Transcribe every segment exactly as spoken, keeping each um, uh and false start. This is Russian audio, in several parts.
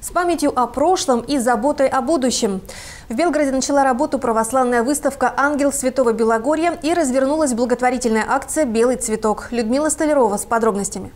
С памятью о прошлом и заботой о будущем. В Белгороде начала работу православная выставка «Ангел Святого Белогорья» и развернулась благотворительная акция «Белый цветок». Людмила Столярова с подробностями.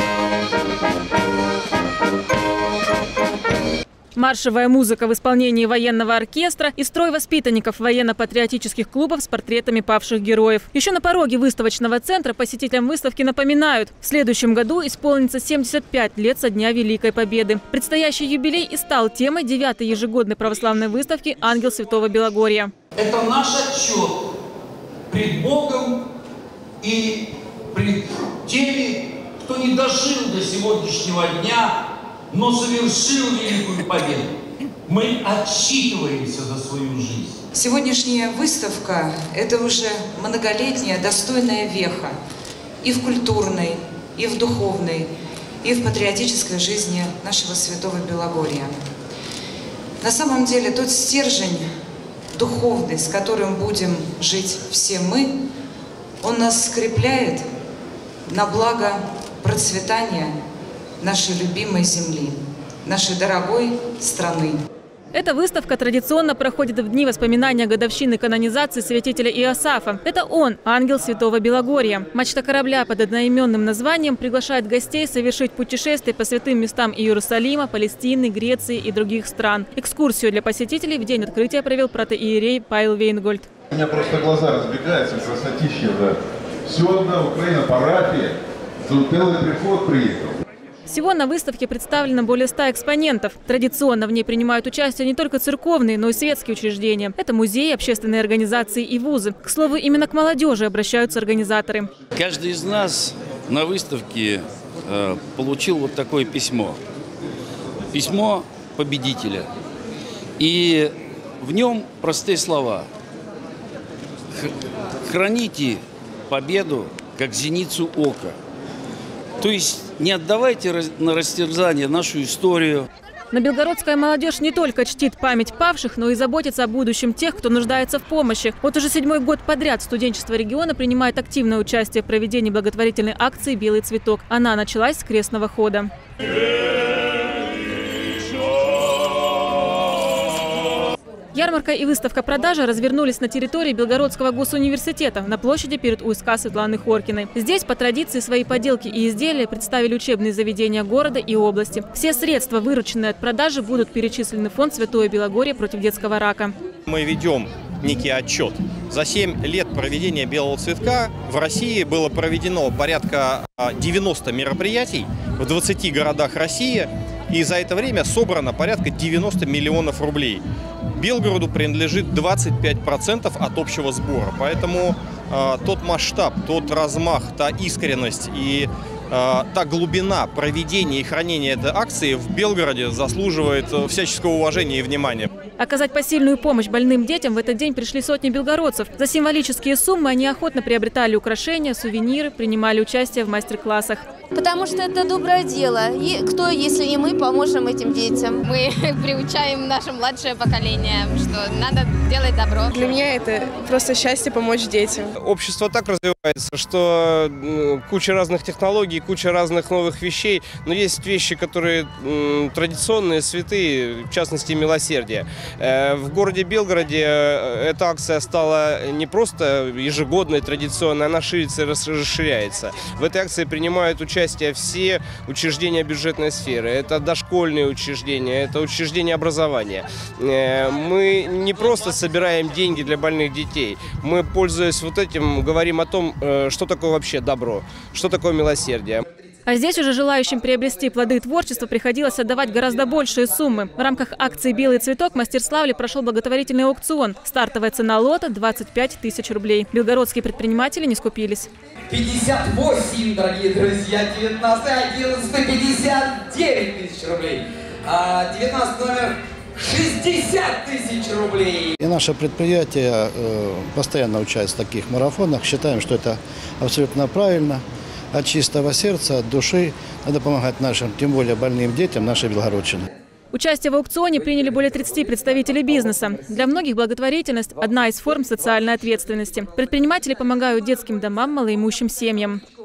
Маршевая музыка в исполнении военного оркестра и строй воспитанников военно-патриотических клубов с портретами павших героев. Еще на пороге выставочного центра посетителям выставки напоминают: в следующем году исполнится семьдесят пять лет со Дня Великой Победы. Предстоящий юбилей и стал темой девятой ежегодной православной выставки «Ангел Святого Белогорья». Это наш отчет пред Богом и пред теми, кто не дожил до сегодняшнего дня, но совершил великую победу. Мы отчитываемся за свою жизнь. Сегодняшняя выставка – это уже многолетняя достойная веха и в культурной, и в духовной, и в патриотической жизни нашего Святого Белогорья. На самом деле тот стержень духовный, с которым будем жить все мы, он нас скрепляет на благо процветания нашей любимой земли, нашей дорогой страны. Эта выставка традиционно проходит в дни воспоминания годовщины канонизации святителя Иосафа. Это он, ангел Святого Белогорья. Мачта корабля под одноименным названием приглашает гостей совершить путешествие по святым местам Иерусалима, Палестины, Греции и других стран. Экскурсию для посетителей в день открытия провел протоиерей Павел Вейнгольд. У меня просто глаза разбегаются, красотища, да. Все одна Украина, парафия, тут белый приход приехал. Всего на выставке представлено более ста экспонентов. Традиционно в ней принимают участие не только церковные, но и светские учреждения. Это музеи, общественные организации и вузы. К слову, именно к молодежи обращаются организаторы. Каждый из нас на выставке э, получил вот такое письмо. Письмо победителя. И в нем простые слова. Храните победу, как зеницу ока. То есть не отдавайте на растерзание нашу историю. Но белгородская молодежь не только чтит память павших, но и заботится о будущем тех, кто нуждается в помощи. Вот уже седьмой год подряд студенчество региона принимает активное участие в проведении благотворительной акции «Белый цветок». Она началась с крестного хода. Ярмарка и выставка-продажа развернулись на территории Белгородского госуниверситета на площади перед УСК Светланы Хоркиной. Здесь по традиции свои поделки и изделия представили учебные заведения города и области. Все средства, вырученные от продажи, будут перечислены в фонд «Святое Белогорье против детского рака». Мы ведем некий отчет. За семь лет проведения «Белого цветка» в России было проведено порядка девяноста мероприятий в двадцати городах России. И за это время собрано порядка девяноста миллионов рублей. Белгороду принадлежит двадцать пять процентов от общего сбора. Поэтому э, тот масштаб, тот размах, та искренность и э, та глубина проведения и хранения этой акции в Белгороде заслуживает всяческого уважения и внимания. Оказать посильную помощь больным детям в этот день пришли сотни белгородцев. За символические суммы они охотно приобретали украшения, сувениры, принимали участие в мастер-классах. Потому что это доброе дело. И кто, если не мы, поможем этим детям? Мы приучаем наше младшее поколение, что надо делать добро. Для меня это просто счастье помочь детям. Общество так развивается, что куча разных технологий, куча разных новых вещей. Но есть вещи, которые традиционные, святые, в частности, милосердие. В городе Белгороде эта акция стала не просто ежегодной, традиционной, она ширится и расширяется. В этой акции принимают участие все учреждения бюджетной сферы. Это дошкольные учреждения, это учреждения образования. Мы не просто собираем деньги для больных детей. Мы, пользуясь вот этим, говорим о том, что такое вообще добро, что такое милосердие. А здесь уже желающим приобрести плоды творчества приходилось отдавать гораздо большие суммы. В рамках акции «Белый цветок» в Мастерславле прошел благотворительный аукцион. Стартовая цена лота – двадцать пять тысяч рублей. Белгородские предприниматели не скупились. пятьдесят восемь, дорогие друзья, девятнадцатый, одиннадцатый, пятьдесят девять тысяч рублей. девятнадцатый номер шестьдесят тысяч рублей. И наше предприятие э, постоянно участвует в таких марафонах. Считаем, что это абсолютно правильно. От чистого сердца, от души надо помогать нашим, тем более больным детям нашей Белгородчины. Участие в аукционе приняли более тридцати представителей бизнеса. Для многих благотворительность – одна из форм социальной ответственности. Предприниматели помогают детским домам, малоимущим семьям.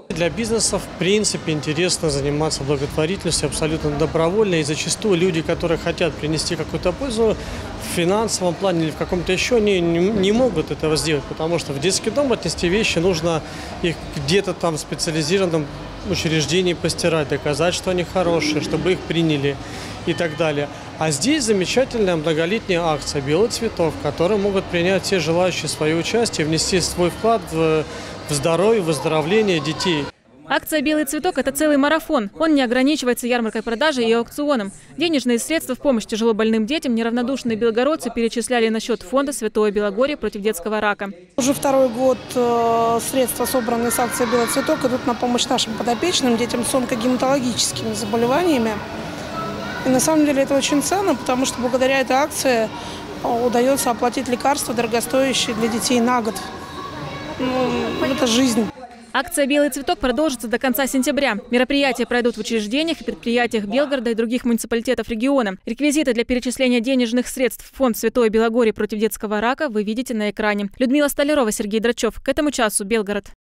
Для бизнеса, в принципе, интересно заниматься благотворительностью абсолютно добровольно. И зачастую люди, которые хотят принести какую-то пользу в финансовом плане или в каком-то еще, они не, не могут этого сделать. Потому что в детский дом отнести вещи нужно их где-то там в специализированном учреждении постирать, доказать, что они хорошие, чтобы их приняли и так далее. А здесь замечательная многолетняя акция «Белый цветок», в которой могут принять все желающие свое участие, внести свой вклад в в здоровье, в выздоровление детей. Акция «Белый цветок» – это целый марафон. Он не ограничивается ярмаркой продажи и аукционом. Денежные средства в помощь тяжелобольным детям неравнодушные белгородцы перечисляли на счет фонда «Святое Белогорье против детского рака». Уже второй год средства, собранные с акции «Белый цветок», идут на помощь нашим подопечным детям с онкогематологическими заболеваниями. И на самом деле это очень ценно, потому что благодаря этой акции удается оплатить лекарства, дорогостоящие для детей на год. Ну, это жизнь. Акция «Белый цветок» продолжится до конца сентября. Мероприятия пройдут в учреждениях и предприятиях Белгорода и других муниципалитетов региона. Реквизиты для перечисления денежных средств в фонд «Святое Белогорье против детского рака» вы видите на экране. Людмила Столярова, Сергей Драчев. К этому часу Белгород.